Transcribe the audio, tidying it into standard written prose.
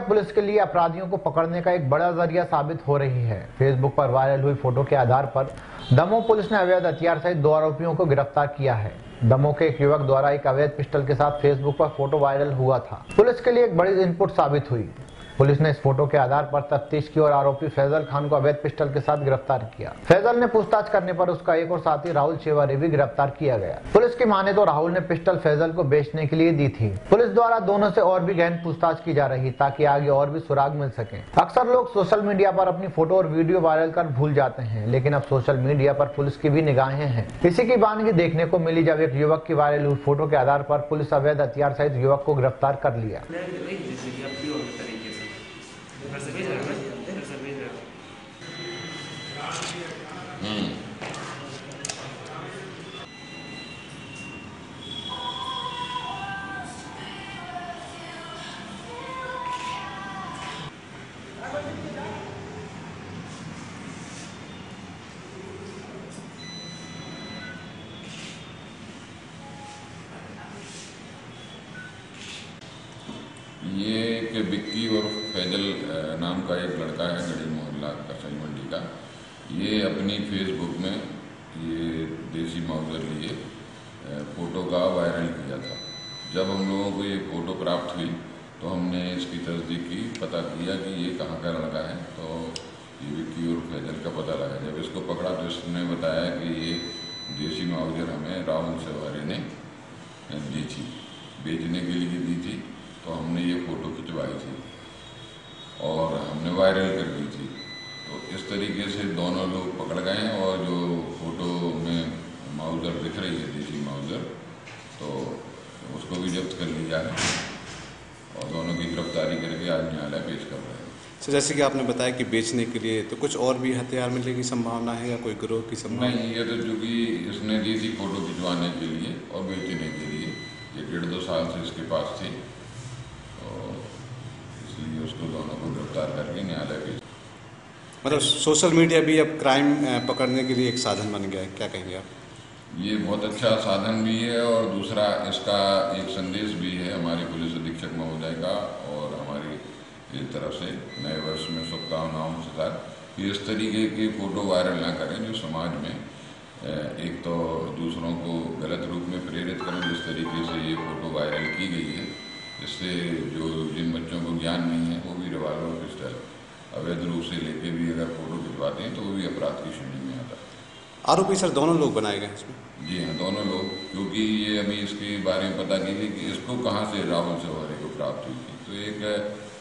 Police के लिए अपराधियों को पकड़ने का एक बड़ा जरिया साबित हो रही है। फेसबुक पर वायरल हुई फोटो के आधार पर दमोह पुलिस ने अवैध हथियार सहित 2 आरोपियों को गिरफ्तार किया है। दमोह के एक युवक द्वारा एक अवैध पिस्टल के साथ फेसबुक पर फोटो वायरल हुआ था। पुलिस के लिए एक बड़ी इनपुट साबित हुई। पुलिस ने इस फोटो के आधार पर तफ्तीश की और आरोपी फैजल खान को अवैध पिस्टल के साथ गिरफ्तार किया। फैजल ने पूछताछ करने पर उसका एक और साथी राहुल शेवारी भी गिरफ्तार किया गया। पुलिस की माने तो राहुल ने पिस्टल फैजल को बेचने के लिए दी थी। पुलिस द्वारा दोनों से और भी गहन पूछताछ की जा रही ताकि आगे और भी सुराग मिल सके। अक्सर लोग सोशल मीडिया पर अपनी फोटो और वीडियो वायरल कर भूल जाते हैं, लेकिन अब सोशल मीडिया पर पुलिस की भी निगाहें हैं। इसी की बानगी देखने को मिली जब एक युवक की वायरल हुई फोटो के आधार पर पुलिस अवैध हथियार सहित युवक को गिरफ्तार कर लिया। ये एक विक्की और फैजल नाम का एक लड़का है, गढ़ी मोहल्ला कसाई मंडी का। ये अपनी फेसबुक में ये देसी माउजर लिए फ़ोटो का वायरल किया था। जब हम लोगों को ये फ़ोटो प्राप्त हुई तो हमने इसकी तस्दीक की, पता किया कि ये कहाँ का लड़का है। तो ये विक्की और फैजल का पता लगा। जब इसको पकड़ा तो इसने बताया कि ये देसी माउजर हमें राहुल शेवारी ने दी थी, बेचने के लिए दी थी। तो हमने ये फ़ोटो खिंचवाई थी और हमने वायरल कर दी थी। तो इस तरीके से दोनों लोग पकड़ गए हैं और जो फ़ोटो में माउजर दिख रही है, देसी माउजर, तो उसको भी जब्त कर लिया है और दोनों की गिरफ्तारी करके आज न्यायालय पेश कर रहे हैं। तो जैसे कि आपने बताया कि बेचने के लिए, तो कुछ और भी हथियार मिलने की संभावना है या कोई गिरोह की संभावना? नहीं, ये तो चूँकि इसने दी थी फ़ोटो खिंचवाने के लिए और बेचने के लिए, ये 1.5-2 साल से इसके पास थी, इसलिए उसको दोनों को गिरफ्तार करके न्यायालय भेज। मतलब सोशल मीडिया भी अब क्राइम पकड़ने के लिए एक साधन बन गया है, क्या कहेंगे आप? ये बहुत अच्छा साधन भी है और दूसरा इसका एक संदेश भी है हमारे पुलिस अधीक्षक महोदय का और हमारी तरफ से नए वर्ष में शुभकामनाओं के साथ कि इस तरीके की फ़ोटो वायरल ना करें जो समाज में एक तो दूसरों को गलत रूप में प्रेरित करें। जिस तरीके से ये फ़ोटो वायरल की गई है, इससे जो जिन बच्चों को ज्ञान नहीं है वो भी रिवाल्वर पिस्टल अवैध रूप से लेके भी अगर फ़ोटो खिंचवाते हैं तो वो भी अपराध की श्रेणी में आता है। आरोपी सर दोनों लोग बनाए गए इसमें? जी हाँ, दोनों लोग, क्योंकि ये अभी इसके बारे में पता की थी कि इसको कहाँ से राहुल शेवारी को प्राप्त हुई थी। तो एक